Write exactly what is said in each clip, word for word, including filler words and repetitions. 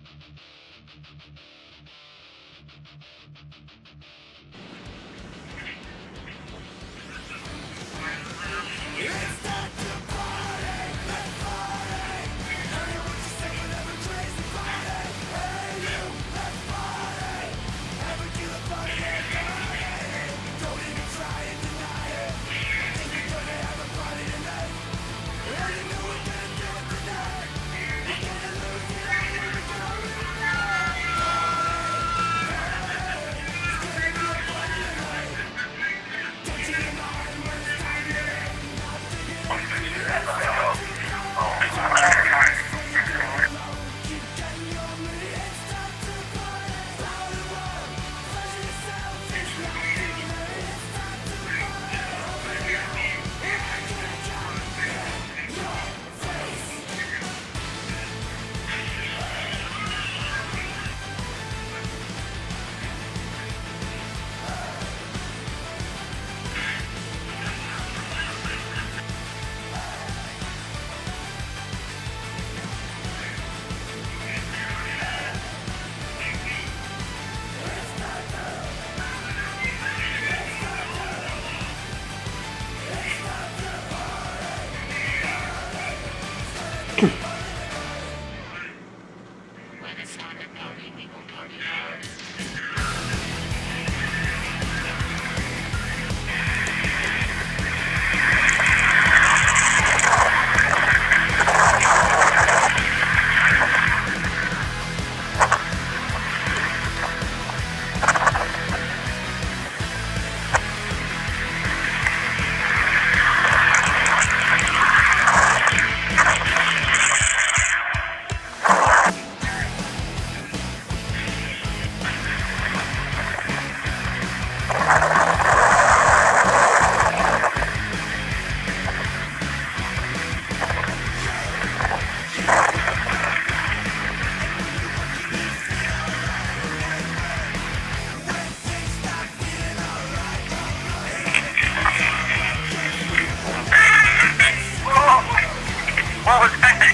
What was that?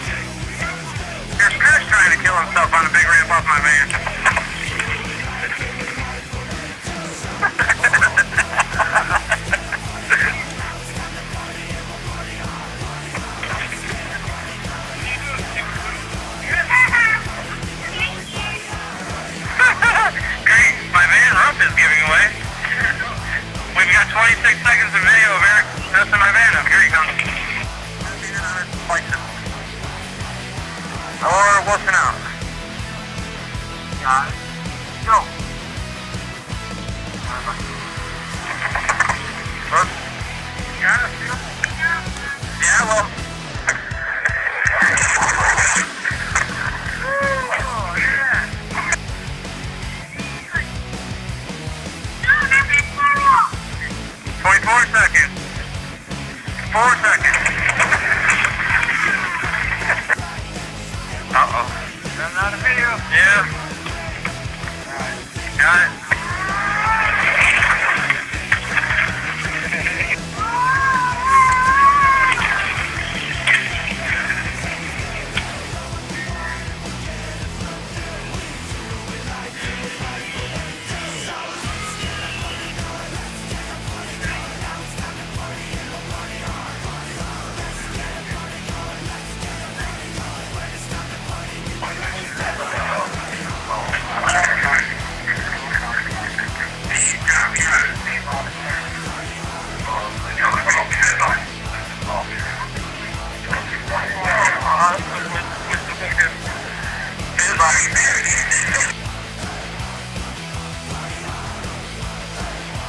There's Chris trying to kill himself on a big ramp off my van. Great, my van roof is giving away. We've got twenty-six seconds of video of Eric messing my van up. Here he comes. Or working out. Got it. Go. Oops. Got it. Yeah, well. Oh, yeah. twenty-four seconds. Four seconds. Uh-oh. Is that not a video? Yeah. Alright. Got it. Goodbye.